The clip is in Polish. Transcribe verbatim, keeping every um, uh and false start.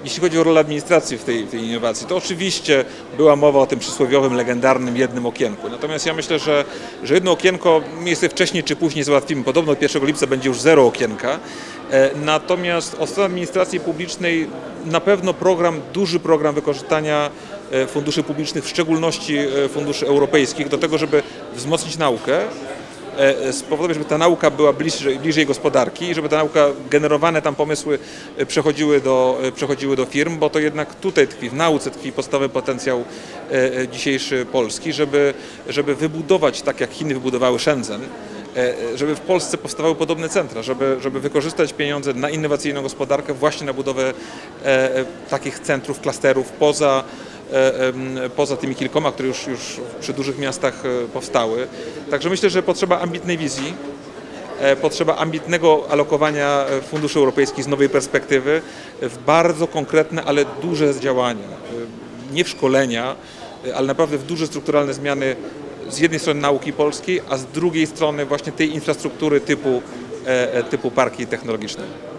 Jeśli chodzi o rolę administracji w tej, w tej innowacji, to oczywiście była mowa o tym przysłowiowym, legendarnym jednym okienku. Natomiast ja myślę, że, że jedno okienko my sobie wcześniej czy później załatwimy. Podobno od pierwszego lipca będzie już zero okienka. Natomiast od strony administracji publicznej na pewno program, duży program wykorzystania funduszy publicznych, w szczególności funduszy europejskich, do tego, żeby wzmocnić naukę, spowodować, żeby ta nauka była bliżej, bliżej gospodarki i żeby ta nauka, generowane tam pomysły przechodziły do, przechodziły do firm, bo to jednak tutaj tkwi, w nauce tkwi podstawowy potencjał dzisiejszy Polski, żeby, żeby wybudować, tak jak Chiny wybudowały Shenzhen, żeby w Polsce powstawały podobne centra, żeby, żeby wykorzystać pieniądze na innowacyjną gospodarkę właśnie na budowę e, takich centrów, klasterów poza, e, poza tymi kilkoma, które już, już przy dużych miastach powstały. Także myślę, że potrzeba ambitnej wizji, e, potrzeba ambitnego alokowania funduszy europejskich z nowej perspektywy w bardzo konkretne, ale duże działania. Nie w szkolenia, ale naprawdę w duże strukturalne zmiany z jednej strony nauki polskiej, a z drugiej strony właśnie tej infrastruktury typu, typu parki technologiczne.